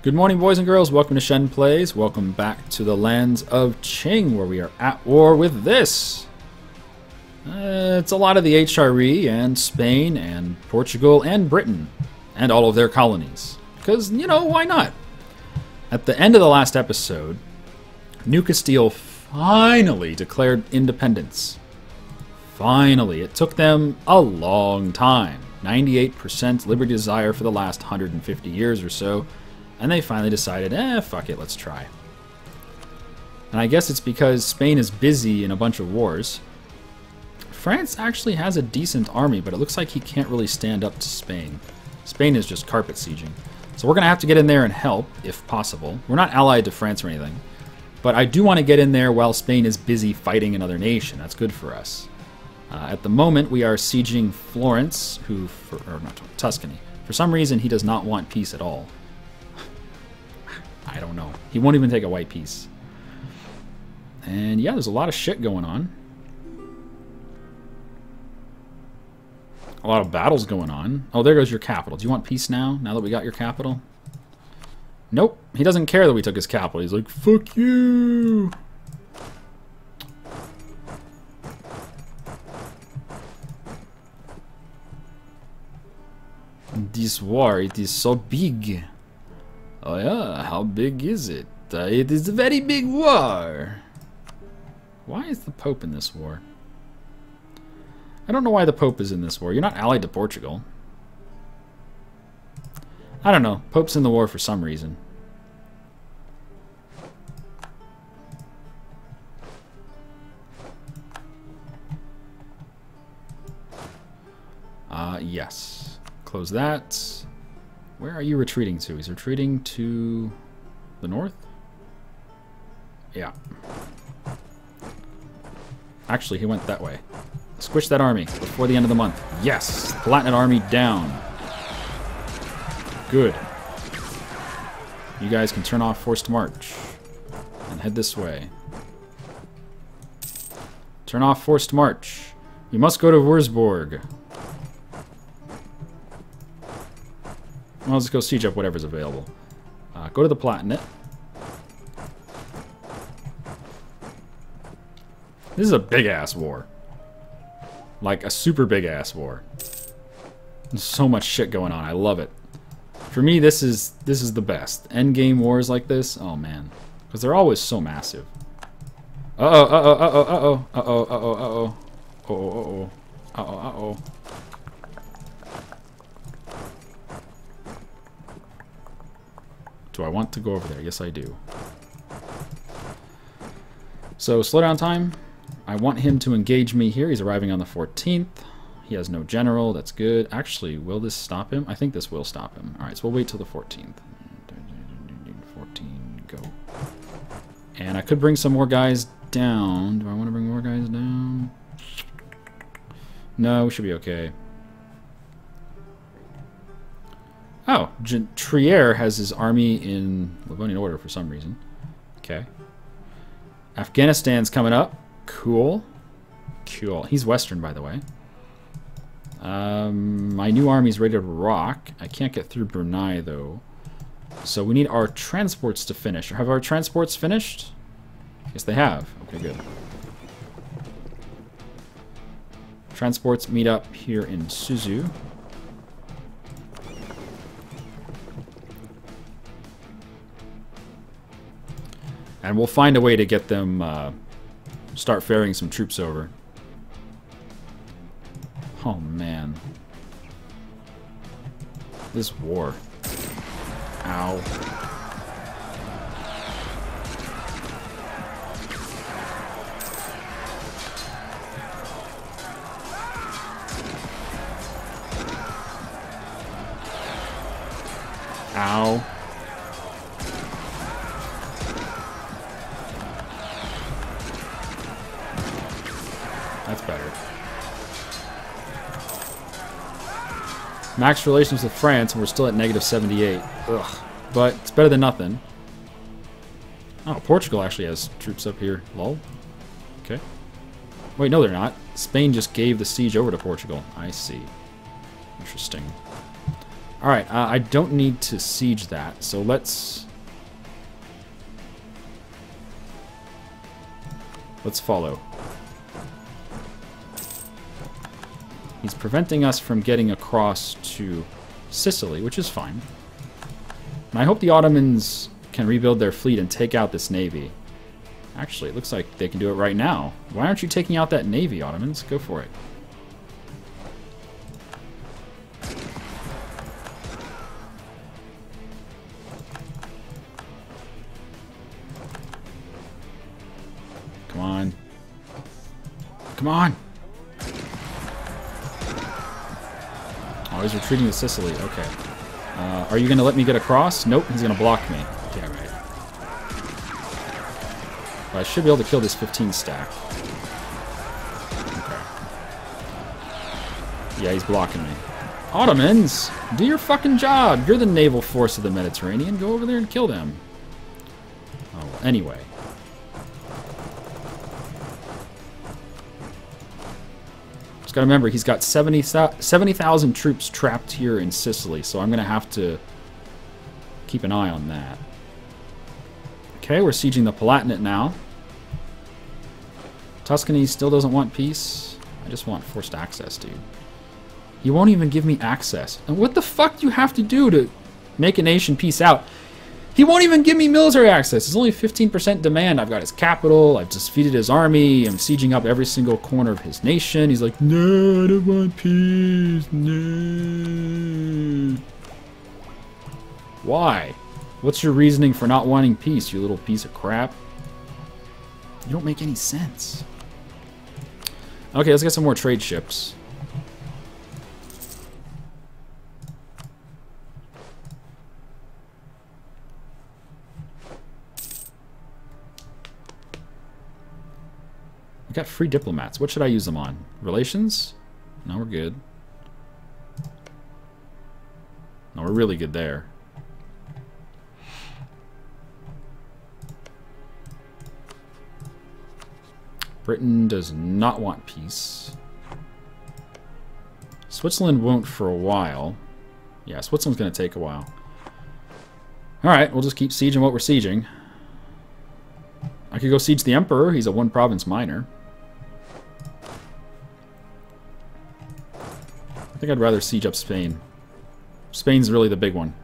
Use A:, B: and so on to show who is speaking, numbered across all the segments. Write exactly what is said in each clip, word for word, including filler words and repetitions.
A: Good morning, boys and girls. Welcome to Shen Plays. Welcome back to the lands of Qing, where we are at war with this. Uh, it's a lot of the H R E and Spain and Portugal and Britain and all of their colonies. Because, you know, why not? At the end of the last episode, New Castile finally declared independence. Finally. It took them a long time. ninety-eight percent liberty desire for the last one hundred fifty years or so. And they finally decided, eh, fuck it, let's try. And I guess it's because Spain is busy in a bunch of wars. France actually has a decent army, but it looks like he can't really stand up to Spain. Spain is just carpet sieging. So we're going to have to get in there and help, if possible. We're not allied to France or anything. But I do want to get in there while Spain is busy fighting another nation. That's good for us. Uh, at the moment, we are sieging Florence, who, for, or not Tuscany. For some reason, he does not want peace at all. I don't know. He won't even take a white piece. And yeah, there's a lot of shit going on. A lot of battles going on. Oh, there goes your capital. Do you want peace now, now that we got your capital? Nope. He doesn't care that we took his capital. He's like, fuck you! This war, it is so big. Oh yeah, how big is it? Uh, it is a very big war. Why is the Pope in this war? I don't know why the Pope is in this war. You're not allied to Portugal. I don't know. Pope's in the war for some reason. Uh, yes. Close that. Where are you retreating to? He's retreating to the north? Yeah. Actually, he went that way. Squish that army before the end of the month. Yes! Palatinate army down. Good. You guys can turn off forced march and head this way. Turn off forced march. You must go to Würzburg. Well, let's go siege up whatever's available. Uh, go to the Palatinate. This is a big-ass war. Like, a super big-ass war. There's so much shit going on. I love it. For me, this is this is the best. Endgame wars like this, oh man. Because they're always so massive. Uh-oh, uh-oh, uh-oh, uh-oh, uh-oh, uh-oh, uh-oh. Uh-oh, uh-oh, uh-oh, uh-oh. Do I want to go over there? Yes, I do. So, slowdown time. I want him to engage me here. He's arriving on the fourteenth. He has no general. That's good. Actually, will this stop him? I think this will stop him. Alright, so we'll wait till the fourteenth. fourteen, go. And I could bring some more guys down. Do I want to bring more guys down? No, we should be okay. Oh, Trier has his army in Livonian order for some reason. Okay. Afghanistan's coming up. Cool. Cool. He's Western, by the way. Um, my new army's ready to rock. I can't get through Brunei, though. So we need our transports to finish. Have our transports finished? Yes, they have. Okay, good. Transports meet up here in Suzhou. And we'll find a way to get them, uh, start ferrying some troops over. Oh, man. This war. Ow. Ow. That's better. Max relations with France, and we're still at negative seventy-eight. Ugh. But it's better than nothing. Oh, Portugal actually has troops up here. Lol. Okay. Wait, no, they're not. Spain just gave the siege over to Portugal. I see. Interesting. Alright, uh, I don't need to siege that, so let's... Let's follow. He's preventing us from getting across to Sicily, which is fine. And I hope the Ottomans can rebuild their fleet and take out this navy. Actually, it looks like they can do it right now. Why aren't you taking out that navy, Ottomans? Go for it. Come on. Come on! Oh, he's retreating to Sicily. Okay. Uh, are you going to let me get across? Nope, he's going to block me. Damn right. But I should be able to kill this fifteen stack. Okay. Yeah, he's blocking me. Ottomans, do your fucking job. You're the naval force of the Mediterranean. Go over there and kill them. Oh, well, anyway. Just gotta remember, he's got seventy thousand troops trapped here in Sicily, so I'm gonna have to keep an eye on that. Okay, we're sieging the Palatinate now. Tuscany still doesn't want peace. I just want forced access, dude. He won't even give me access. And what the fuck do you have to do to make a nation peace out? He won't even give me military access. It's only fifteen percent demand. I've got his capital. I've defeated his army. I'm sieging up every single corner of his nation. He's like, no, I don't want peace. No. Why? What's your reasoning for not wanting peace, you little piece of crap? You don't make any sense. Okay, let's get some more trade ships. We got free diplomats. What should I use them on? Relations? No, we're good. No, we're really good there. Britain does not want peace. Switzerland won't for a while. Yeah, Switzerland's going to take a while. Alright, we'll just keep sieging what we're sieging. I could go siege the Emperor. He's a one-province minor. I think I'd rather siege up Spain. Spain's really the big one.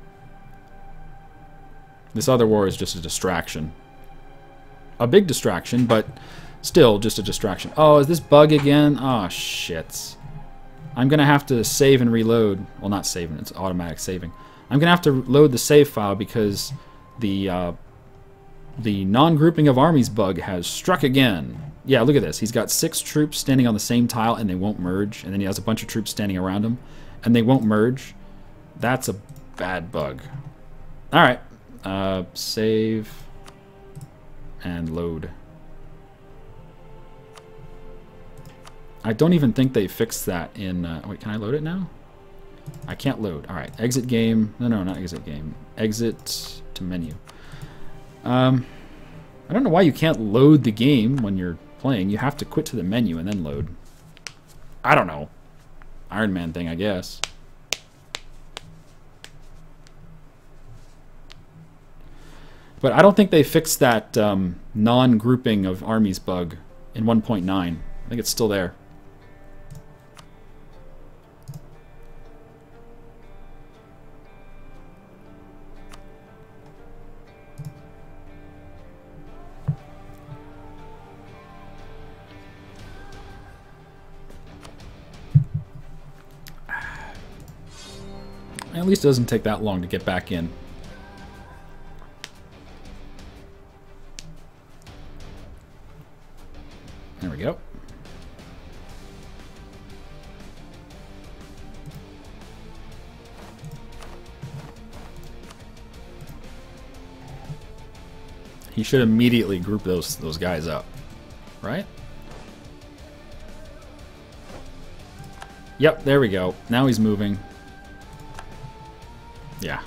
A: This other war is just a distraction. A big distraction, but still just a distraction. Oh, is this bug again? Oh, shit. I'm going to have to save and reload. Well, not saving. It's automatic saving. I'm going to have to load the save file because the uh, the non-grouping of armies bug has struck again. Yeah, look at this. He's got six troops standing on the same tile and they won't merge. And then he has a bunch of troops standing around him and they won't merge. That's a bad bug. All right. Uh, save and load. I don't even think they fixed that in... Uh, wait, can I load it now? I can't load. All right, exit game. No, no, not exit game. Exit to menu. Um, I don't know why you can't load the game when you're playing. You have to quit to the menu and then load. I don't know. Iron Man thing, I guess. But I don't think they fixed that um, non-grouping of armies bug in one point nine. I think it's still there. At least it doesn't take that long to get back in. There we go. He should immediately group those those guys up, right? Yep, there we go. Now he's moving. Yeah.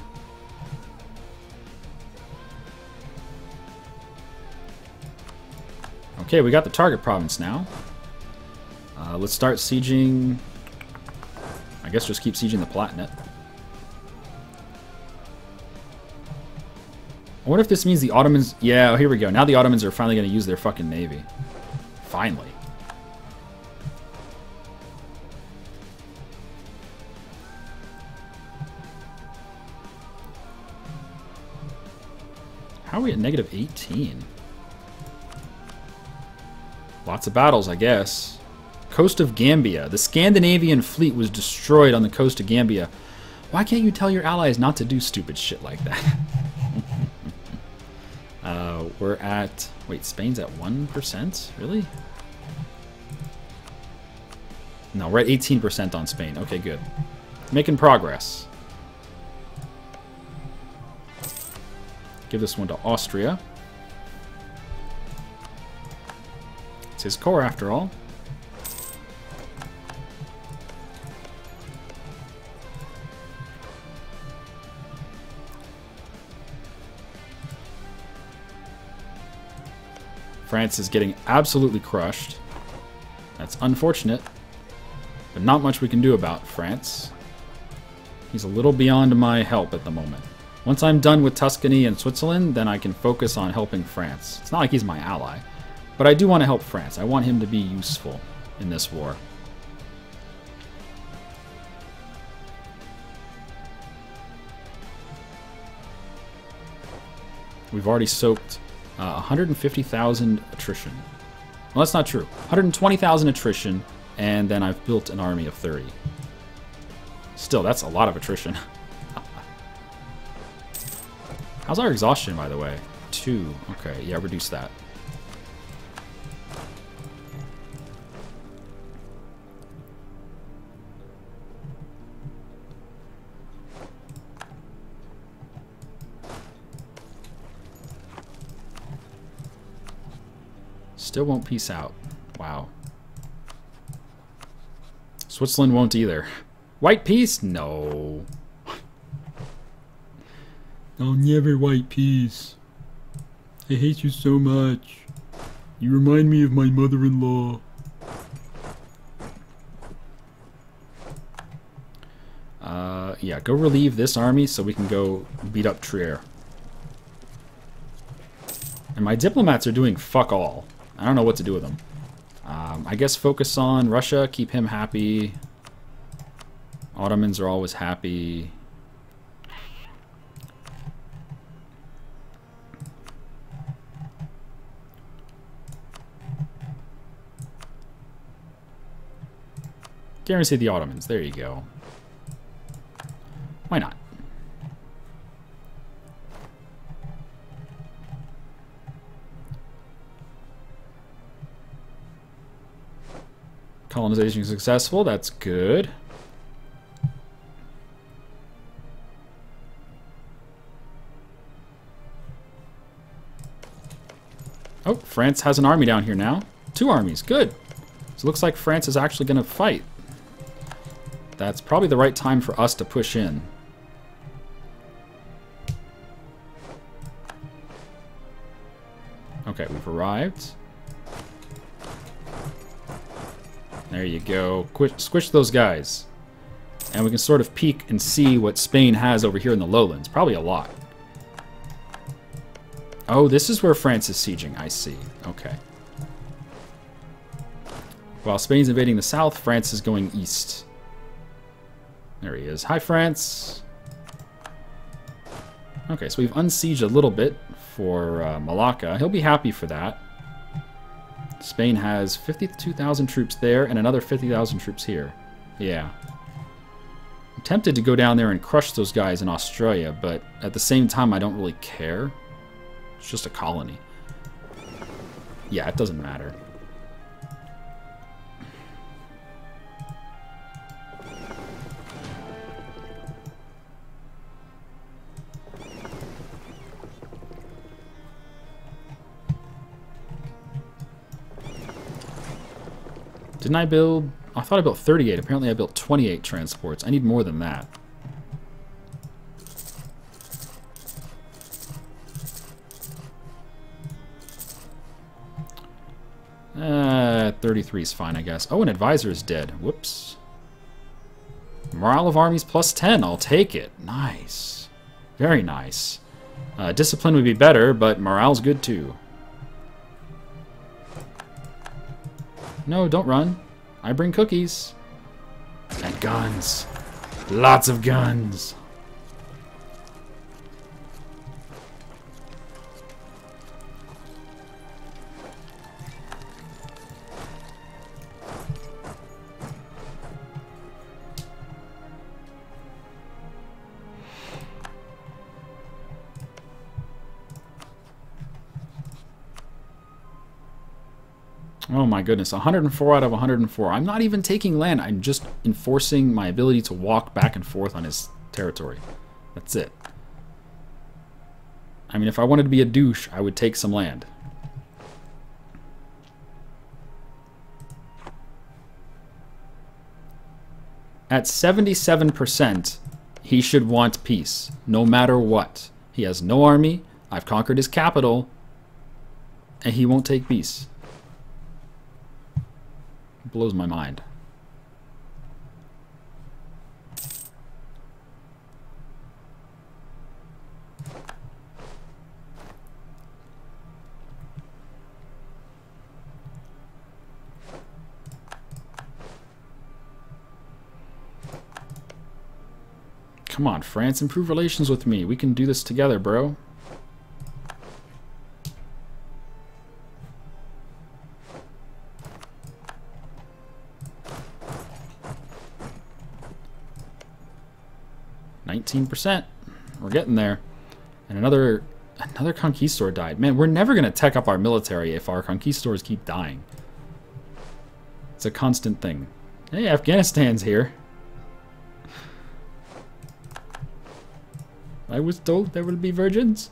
A: Okay, we got the target province now. Uh, let's start sieging. I guess just keep sieging the Palatinate. I wonder if this means the Ottomans... Yeah, here we go. Now the Ottomans are finally going to use their fucking navy. Finally. How are we at negative eighteen? Lots of battles, I guess. Coast of Gambia. The Scandinavian fleet was destroyed on the coast of Gambia. Why can't you tell your allies not to do stupid shit like that? uh, we're at... Wait, Spain's at one percent? Really? No, we're at eighteen percent on Spain. Okay, good. Making progress. Give this one to Austria. It's his core, after all. France is getting absolutely crushed. That's unfortunate, but not much we can do about France. He's a little beyond my help at the moment. Once I'm done with Tuscany and Switzerland, then I can focus on helping France. It's not like he's my ally, but I do want to help France. I want him to be useful in this war. We've already soaked uh, one hundred fifty thousand attrition. Well, that's not true. one hundred twenty thousand attrition, and then I've built an army of thirty. Still, that's a lot of attrition. How's our exhaustion, by the way? Two. Okay, yeah, reduce that. Still won't peace out. Wow. Switzerland won't either. White peace? No. I'll never white peace. I hate you so much. You remind me of my mother-in-law. Uh, yeah, go relieve this army so we can go beat up Trier. And my diplomats are doing fuck all. I don't know what to do with them. Um, I guess focus on Russia, keep him happy. Ottomans are always happy. Guarantee the Ottomans. There you go. Why not? Colonization successful. That's good. Oh, France has an army down here now. Two armies. Good. So it looks like France is actually going to fight. That's probably the right time for us to push in. Okay, we've arrived. There you go. Quit, squish those guys. And we can sort of peek and see what Spain has over here in the lowlands. Probably a lot. Oh, this is where France is sieging. I see. Okay. While Spain's invading the south, France is going east. There he is. Hi, France. Okay, so we've unsieged a little bit for uh, Malacca. He'll be happy for that. Spain has fifty-two thousand troops there and another fifty thousand troops here. Yeah. I'm tempted to go down there and crush those guys in Australia, but at the same time, I don't really care. It's just a colony. Yeah, it doesn't matter. Didn't I build... I thought I built thirty-eight. Apparently I built twenty-eight transports. I need more than that. Uh, thirty-three is fine, I guess. Oh, an advisor is dead. Whoops. Morale of armies plus ten. I'll take it. Nice. Very nice. Uh, discipline would be better, but morale's good too. No, don't run. I bring cookies. And guns. Lots of guns. Oh my goodness, one hundred four out of one hundred four. I'm not even taking land, I'm just enforcing my ability to walk back and forth on his territory. That's it. I mean, if I wanted to be a douche, I would take some land. At seventy-seven percent, he should want peace, no matter what. He has no army, I've conquered his capital, and he won't take peace. Blows my mind. Come on, France, improve relations with me. We can do this together, bro. nineteen percent. We're getting there. And another another conquistador died. Man, we're never going to tech up our military if our conquistadors keep dying. It's a constant thing. Hey, Afghanistan's here. I was told there will be virgins.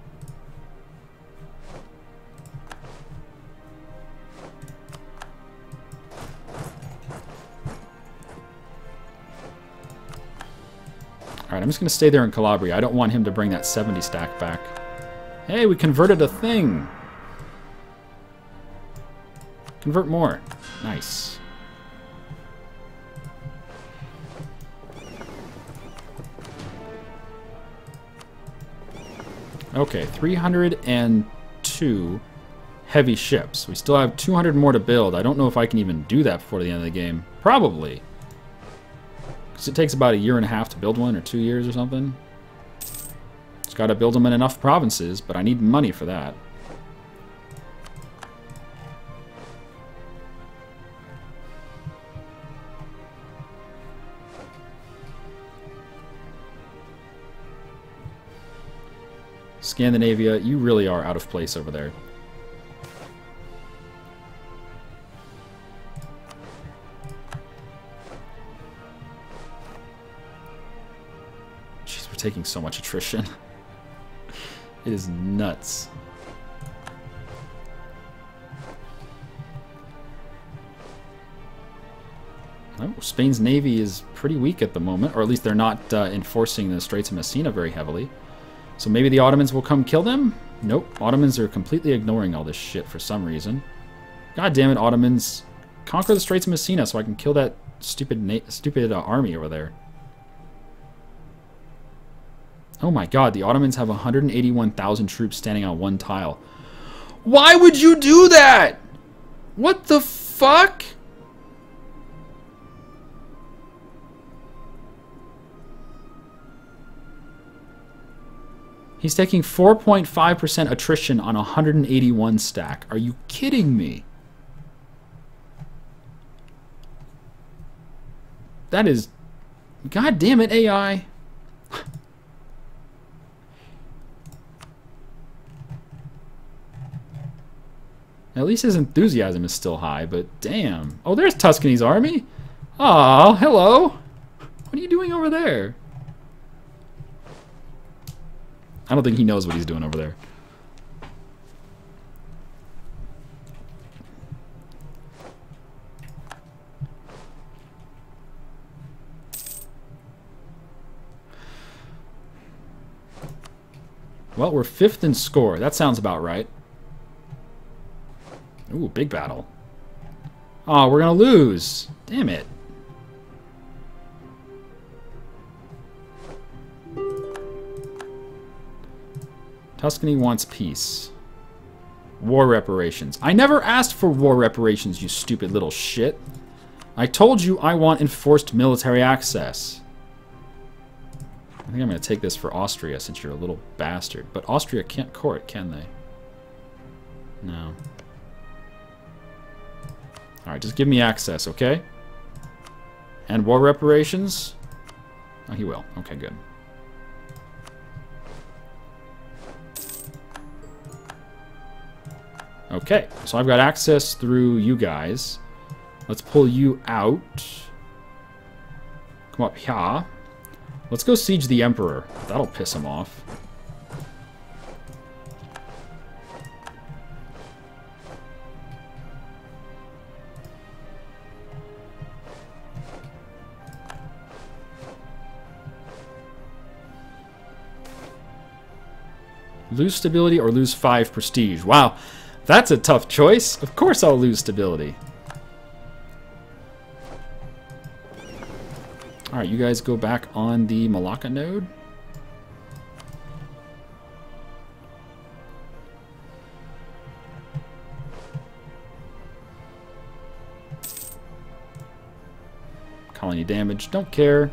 A: Alright, I'm just going to stay there in Calabria. I don't want him to bring that seventy stack back. Hey, we converted a thing. Convert more. Nice. Okay, three hundred two heavy ships. We still have two hundred more to build. I don't know if I can even do that before the end of the game. Probably. Because it takes about a year and a half to build one, or two years or something. Just gotta build them in enough provinces, but I need money for that. Scandinavia, you really are out of place over there. Jeez, we're taking so much attrition. It is nuts. Oh, Spain's navy is pretty weak at the moment, or at least they're not uh, enforcing the Straits of Messina very heavily. So maybe the Ottomans will come kill them? Nope. Ottomans are completely ignoring all this shit for some reason. God damn it, Ottomans. Conquer the Straits of Messina so I can kill that stupid na stupid uh, army over there. Oh my god, the Ottomans have one hundred eighty-one thousand troops standing on one tile. Why would you do that? What the fuck? He's taking four point five percent attrition on one hundred eighty-one stack. Are you kidding me? That is... God damn it, A I. At least his enthusiasm is still high, but damn. Oh, there's Tuscany's army. Aw, hello. What are you doing over there? I don't think he knows what he's doing over there. Well, we're fifth in score. That sounds about right. Ooh, big battle. Oh, we're gonna lose. Damn it. Tuscany wants peace. War reparations. I never asked for war reparations, you stupid little shit. I told you I want enforced military access. I think I'm going to take this for Austria since you're a little bastard. But Austria can't court, can they? No. Alright, just give me access, okay? And war reparations? Oh, he will. Okay, good. Okay, so I've got access through you guys. Let's pull you out. Come up here. Let's go siege the Emperor. That'll piss him off. Lose stability or lose five prestige. Wow, that's a tough choice. Of course I'll lose stability. Alright, you guys go back on the Malacca node. Colony damage, don't care.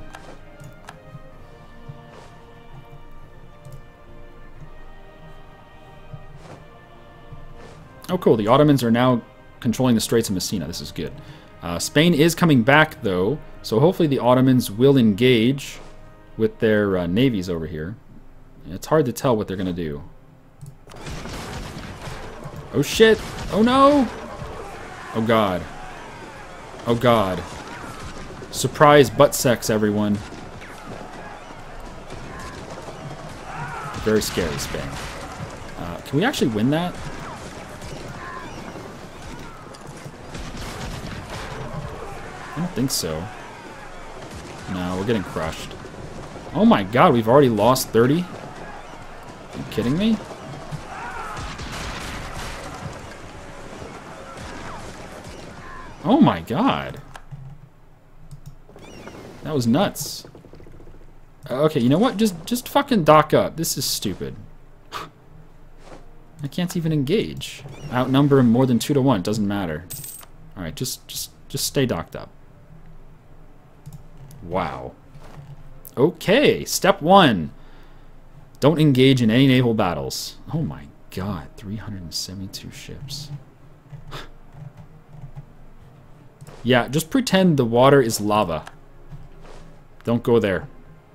A: Oh, cool. The Ottomans are now controlling the Straits of Messina. This is good. Uh, Spain is coming back, though, so hopefully the Ottomans will engage with their uh, navies over here. It's hard to tell what they're going to do. Oh, shit. Oh, no. Oh, God. Oh, God. Surprise butt sex, everyone. Very scary, Spain. Uh, can we actually win that? I don't think so. No, we're getting crushed. Oh my god, we've already lost thirty? Are you kidding me? Oh my god. That was nuts. Uh, okay, you know what? Just just fucking dock up. This is stupid. I can't even engage. Outnumber him more than two to one. Doesn't matter. Alright, just just just stay docked up. Wow. Okay, step one. Don't engage in any naval battles. Oh my god, three hundred seventy-two ships. Yeah, just pretend the water is lava. Don't go there.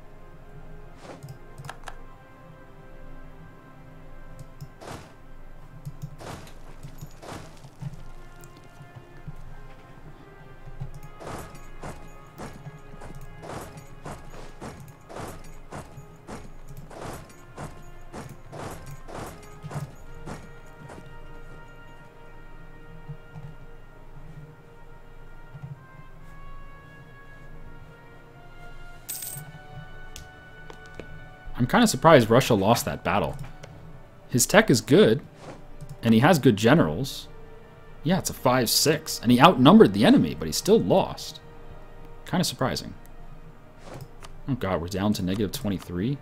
A: I'm kind of surprised Russia lost that battle. His tech is good, and he has good generals. Yeah, it's a five six, and he outnumbered the enemy, but he still lost. Kind of surprising. Oh god, we're down to negative twenty-three.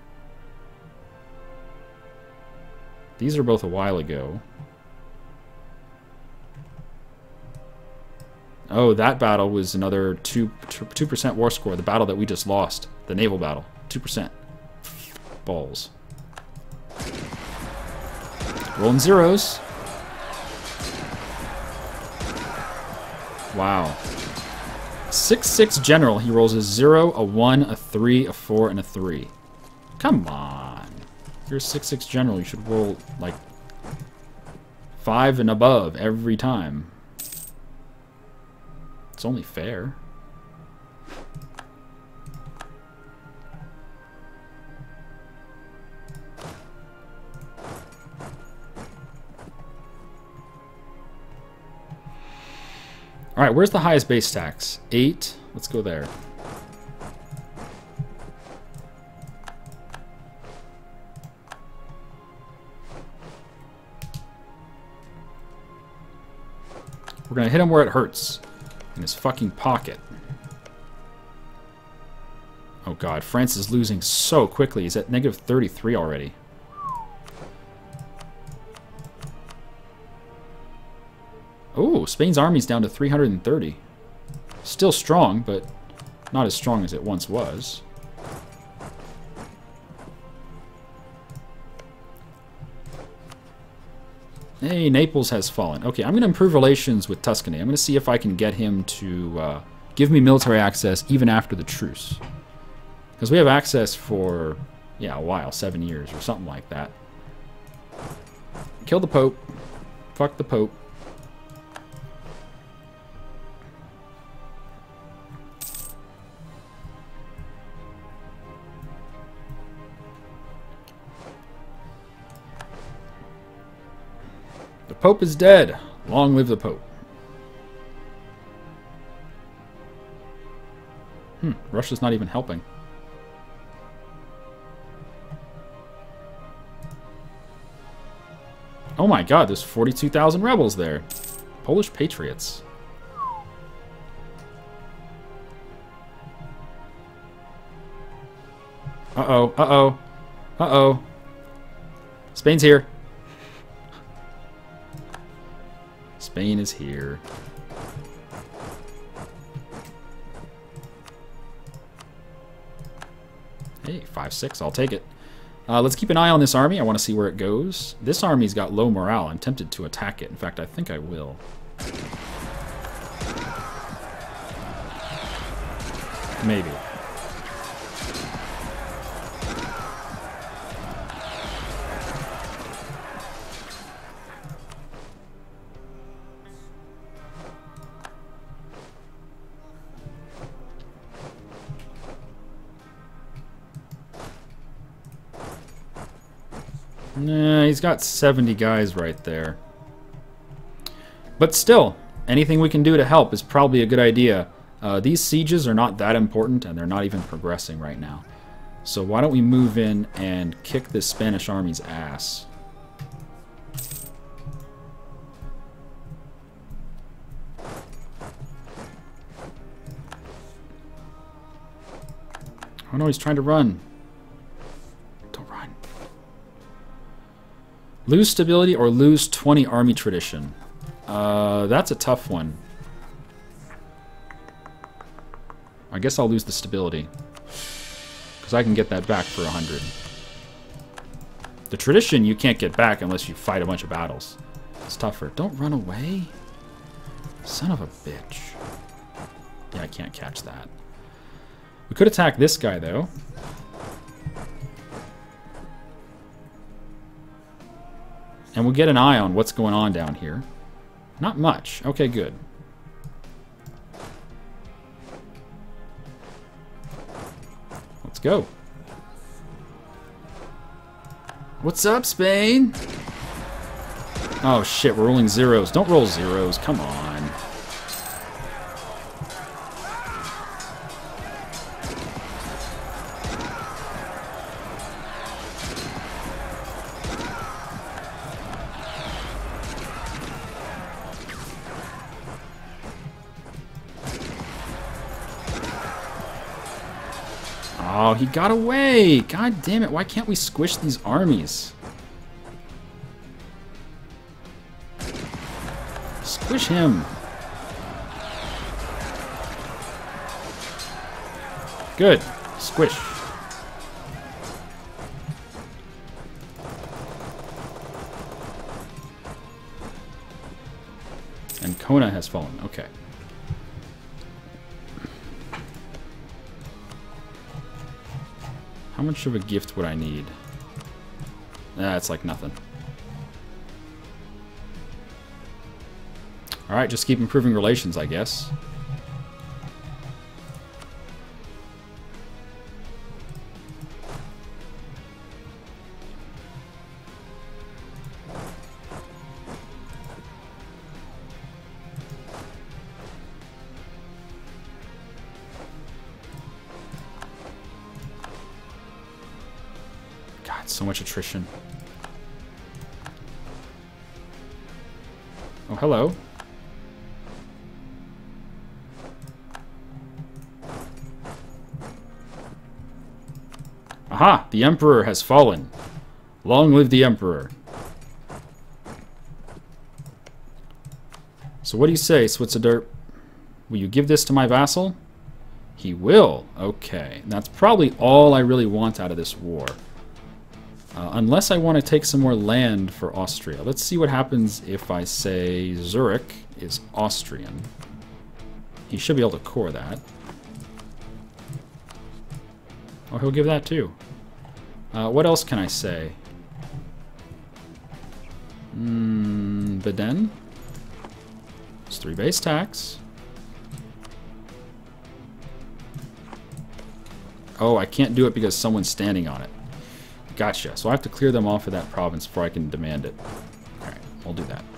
A: These are both a while ago. Oh, that battle was another two percent war score. The battle that we just lost. The naval battle. two percent. Balls. Rolling zeros. Wow. six six general. He rolls a zero, a one, a three, a four, and a three. Come on. If you're a six six general, you should roll like five and above every time. It's only fair. All right, where's the highest base tax? Eight. Let's go there. We're gonna hit him where it hurts. In his fucking pocket. Oh god, France is losing so quickly. He's at negative thirty-three already. Oh, Spain's army's down to three hundred thirty. Still strong, but not as strong as it once was. Hey, Naples has fallen. Okay, I'm going to improve relations with Tuscany. I'm going to see if I can get him to uh, give me military access even after the truce. Because we have access for, yeah, a while, seven years or something like that. Kill the Pope. Fuck the Pope. The Pope is dead. Long live the Pope. Hmm, Russia's not even helping. Oh my god, there's forty-two thousand rebels there. Polish patriots. Uh-oh, uh-oh, uh-oh. Spain's here. Spain is here. Hey, five six, I'll take it. Uh, let's keep an eye on this army. I want to see where it goes. This army's got low morale. I'm tempted to attack it. In fact, I think I will. Maybe. Nah, he's got seventy guys right there. But still, anything we can do to help is probably a good idea. Uh, these sieges are not that important, and they're not even progressing right now. So why don't we move in and kick this Spanish army's ass? Oh no, he's trying to run. Don't run. Lose stability or lose twenty army tradition. Uh, that's a tough one. I guess I'll lose the stability. Because I can get that back for one hundred. The tradition you can't get back unless you fight a bunch of battles. It's tougher. Don't run away. Son of a bitch. Yeah, I can't catch that. We could attack this guy, though. And we'll get an eye on what's going on down here. Not much. Okay, good. Let's go. What's up, Spain? Oh, shit, we're rolling zeros. Don't roll zeros. Come on. Oh, he got away! God damn it, why can't we squish these armies? Squish him! Good. Squish. And Kona has fallen. Okay. How much of a gift would I need? Nah, it's like nothing. Alright, just keep improving relations, I guess. So much attrition. Oh, hello. Aha! The Emperor has fallen. Long live the Emperor. So what do you say, Switzer? Will you give this to my vassal? He will. Okay. And that's probably all I really want out of this war. Uh, unless I want to take some more land for Austria. Let's see what happens if I say Zurich is Austrian. He should be able to core that. Oh, he'll give that too. Uh, what else can I say? Hmm, Baden? It's three base tax. Oh, I can't do it because someone's standing on it. Gotcha. So I have to clear them off of that province before I can demand it. Alright, we'll do that.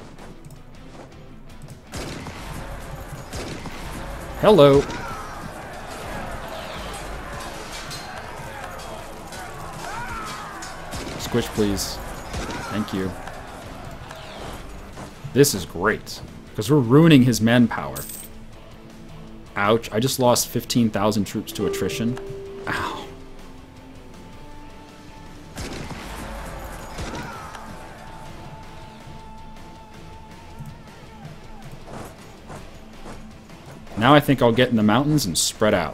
A: Hello. Squish, please. Thank you. This is great, because we're ruining his manpower. Ouch, I just lost fifteen thousand troops to attrition. Ow. Now I think I'll get in the mountains and spread out.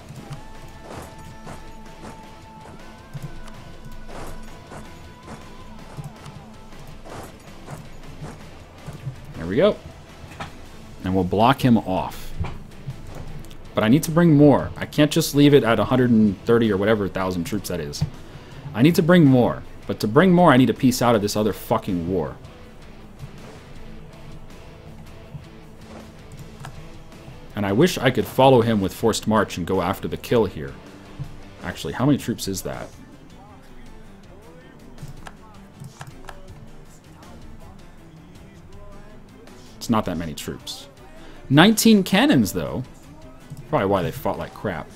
A: There we go. And we'll block him off. But I need to bring more. I can't just leave it at one hundred thirty or whatever thousand troops that is. I need to bring more. But to bring more, I need to piece out of this other fucking war. And I wish I could follow him with forced march and go after the kill here. Actually, how many troops is that? It's not that many troops. nineteen cannons, though. Probably why they fought like crap.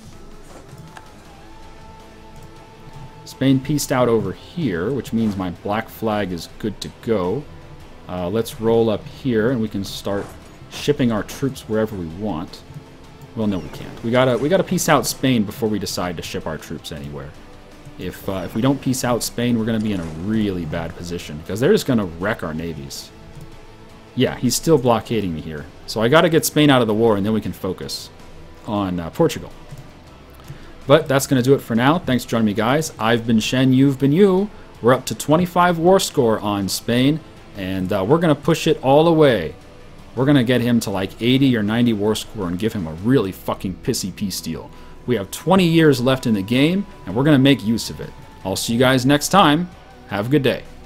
A: Spain pieced out over here, which means my black flag is good to go. Uh, let's roll up here, and we can start shipping our troops wherever we want. Well, no, we can't. We gotta we gotta piece out Spain before we decide to ship our troops anywhere. If uh, if we don't piece out Spain, we're gonna be in a really bad position because they're just gonna wreck our navies. Yeah, he's still blockading me here, so I gotta get Spain out of the war, and then we can focus on uh, Portugal. But that's gonna do it for now. Thanks for joining me, guys. I've been Shen. You've been you. We're up to twenty-five war score on Spain, and uh, we're gonna push it all the way. We're going to get him to like eighty or ninety war score and give him a really fucking pissy peace deal. We have twenty years left in the game, and we're going to make use of it. I'll see you guys next time. Have a good day.